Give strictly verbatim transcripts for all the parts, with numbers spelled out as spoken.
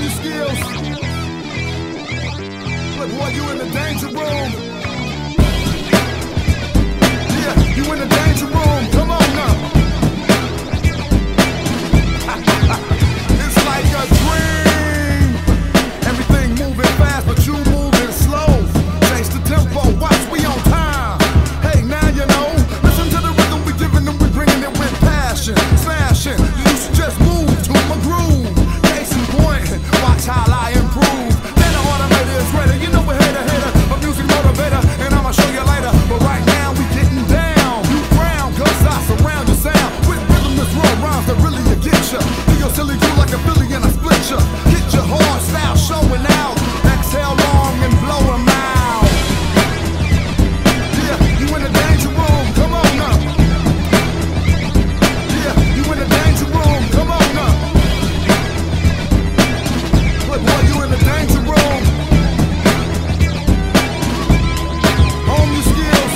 your skills. Look, boy, you in the danger room. Yeah, you in the danger room. Come on now. It's like a dream. Everything moving fast, but you moving slow. Change the tempo, watch, we on time. Hey, now you know. Listen to the rhythm we giving them, we bringing it with passion. Smashing, you should just move to my groove. Case in point, watch how I improve. Then the automator is ready, you know we're hater, hater, a music motivator, and I'ma show you later. But right now we getting down. You frown, cause I surround your sound with rhythm that's raw rhymes that really will get ya. Do your silly do like a Philly and I split ya. Get your hard style showing out. Exhale long and blow 'em out. Yeah, you in the danger room, come on now. Yeah, you in the danger room, come on now. Look, boy, you in the danger room. Hone your skills.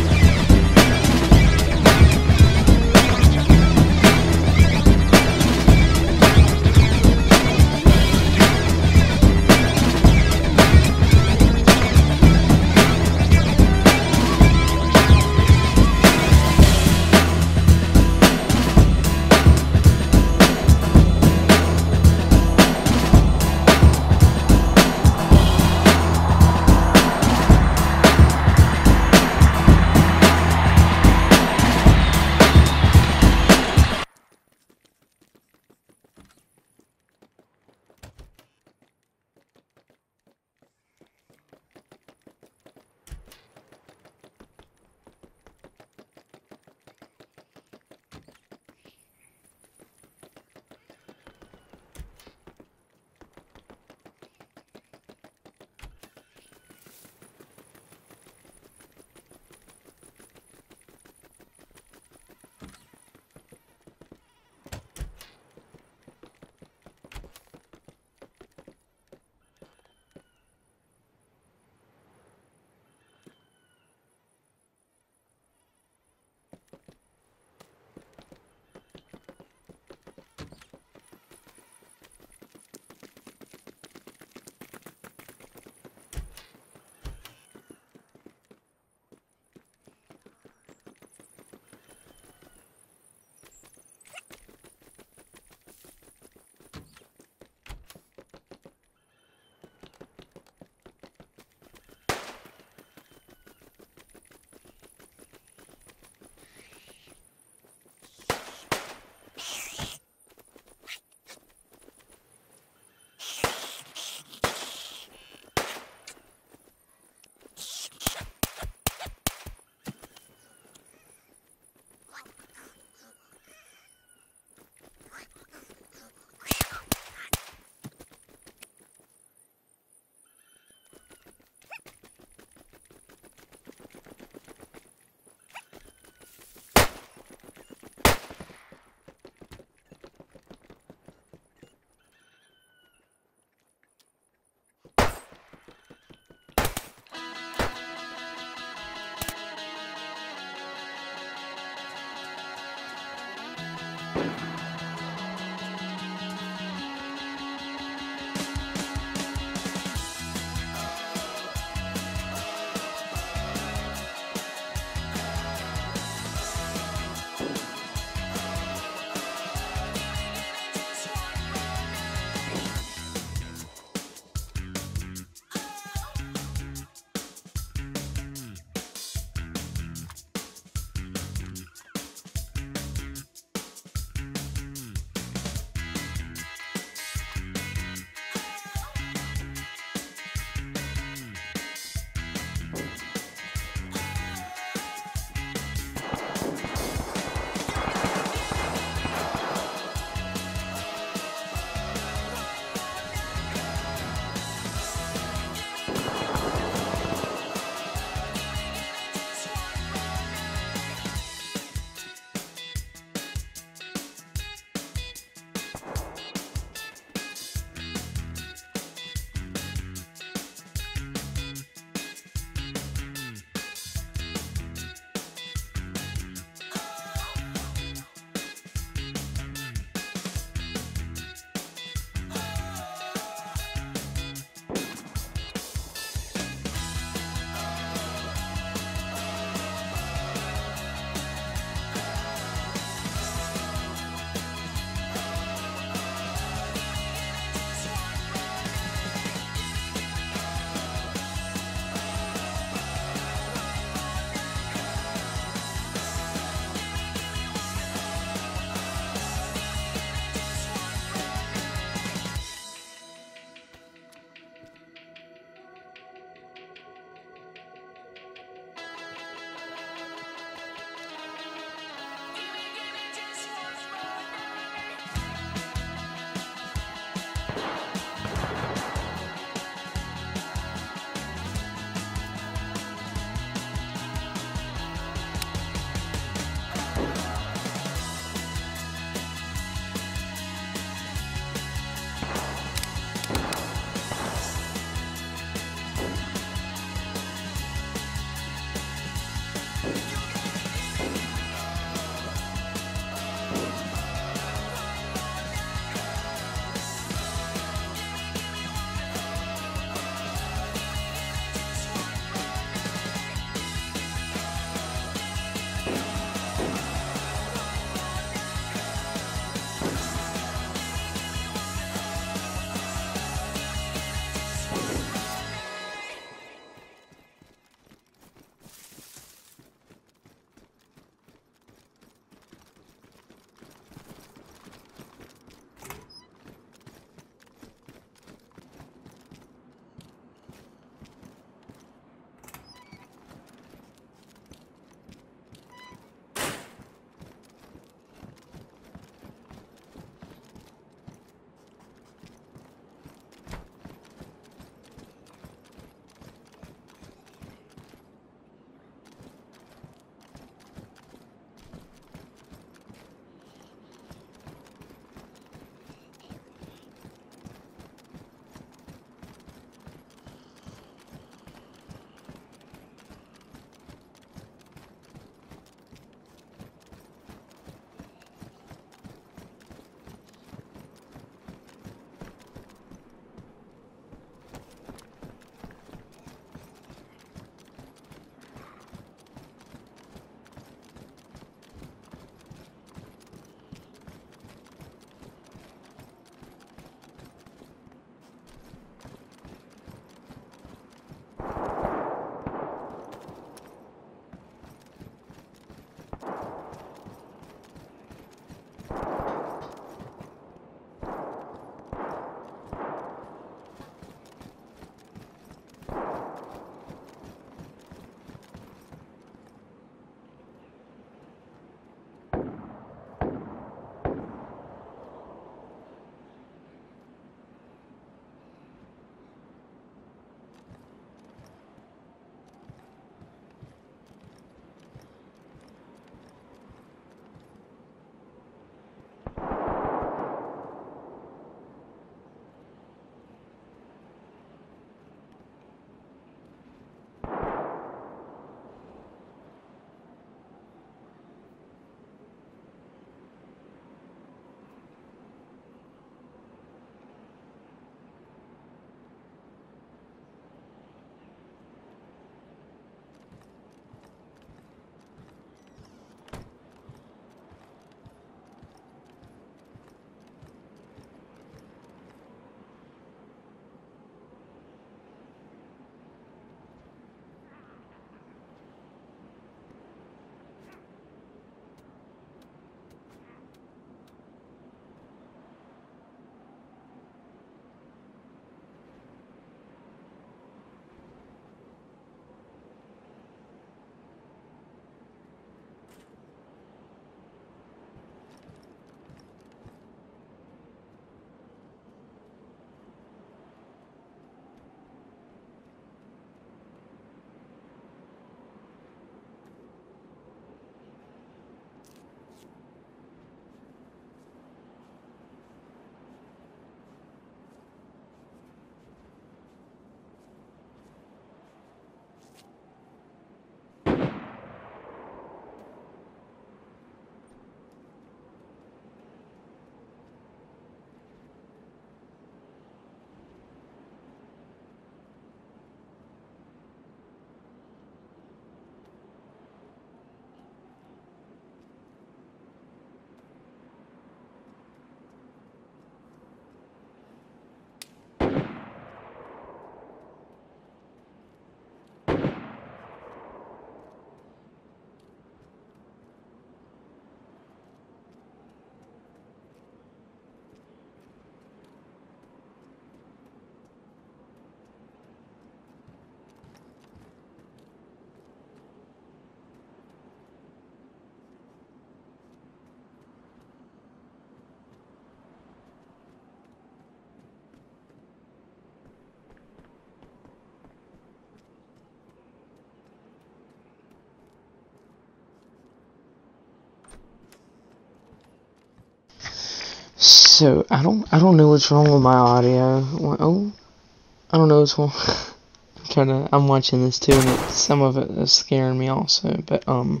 So I don't I don't know what's wrong with my audio. Oh, I don't know what's wrong. I'm trying to. I'm watching this too, and it, some of it is scaring me also. But um,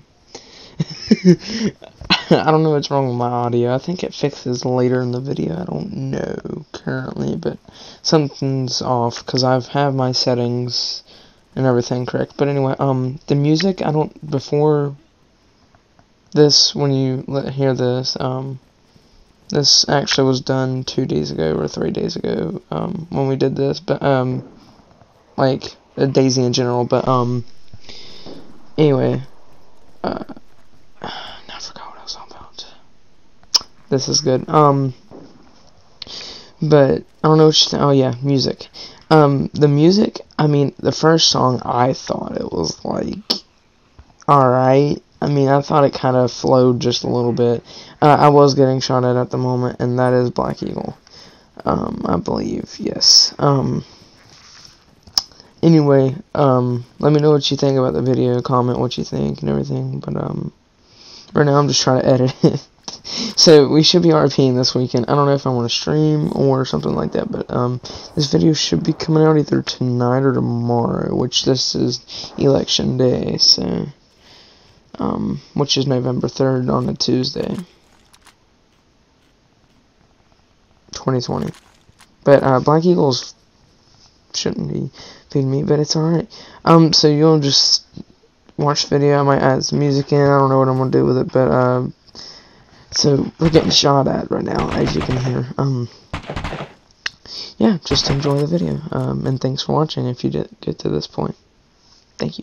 I don't know what's wrong with my audio. I think it fixes later in the video. I don't know currently, but something's off because I've have my settings and everything correct. But anyway, um, the music I don't before this when you let, hear this um. This actually was done two days ago or three days ago, um, when we did this, but, um, like, uh, Dayz in general, but, um, anyway, uh, I forgot what I was talking about. This is good, um, but, I don't know what you think, oh yeah, music. Um, the music, I mean, the first song, I thought it was, like, alright. I mean, I thought it kind of flowed just a little bit. Uh, I was getting shot at at the moment, and that is Black Eagle. Um, I believe, yes. Um, anyway, um, let me know what you think about the video, comment what you think and everything, but, um, right now I'm just trying to edit it. So, we should be RPing this weekend. I don't know if I want to stream or something like that, but, um, this video should be coming out either tonight or tomorrow, which this is election day, so... Um, which is November third on a Tuesday, twenty twenty. But, uh, Black Eagles shouldn't be feeding me, but it's alright. Um, so you'll just watch the video. I might add some music in. I don't know what I'm gonna do with it, but, um, so we're getting shot at right now, as you can hear. Um, yeah, just enjoy the video. Um, and thanks for watching if you did get to this point. Thank you.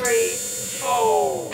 three, four.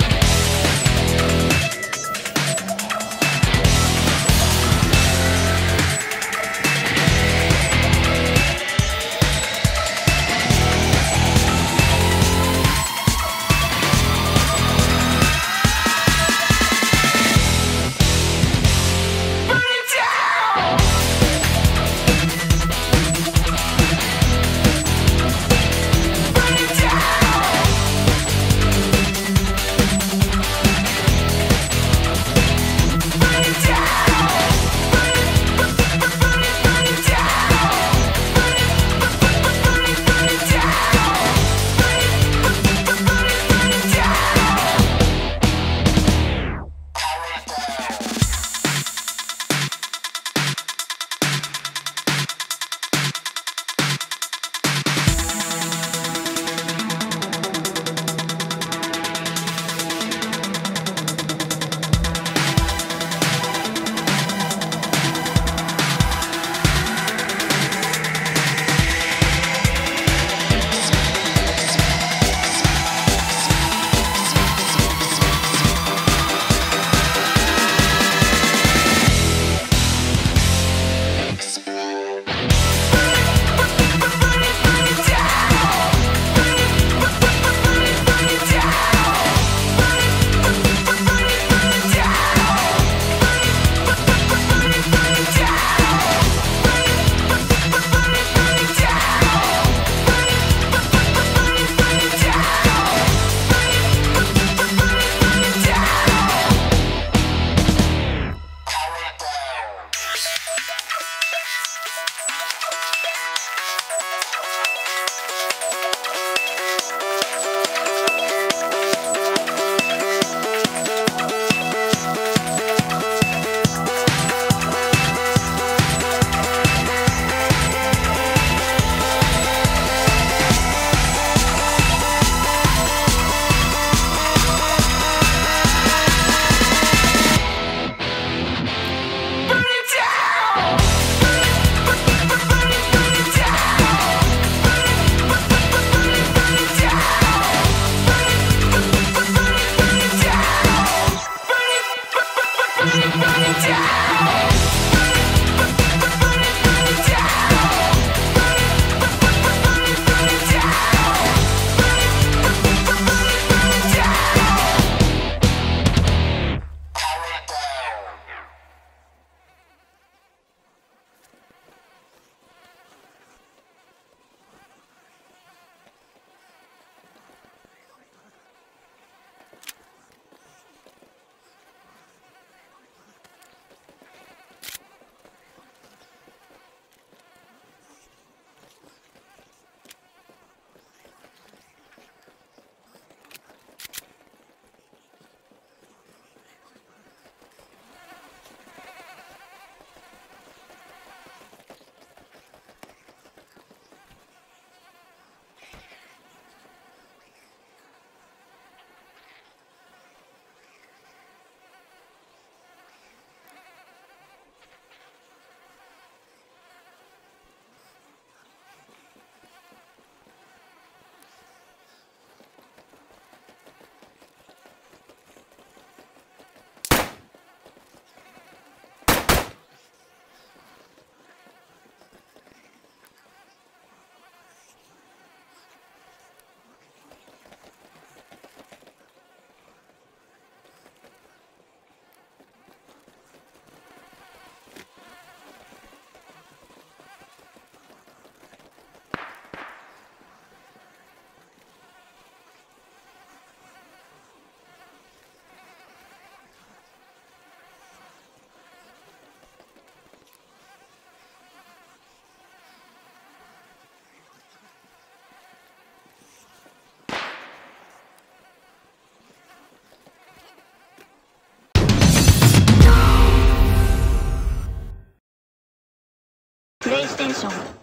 プレイステーション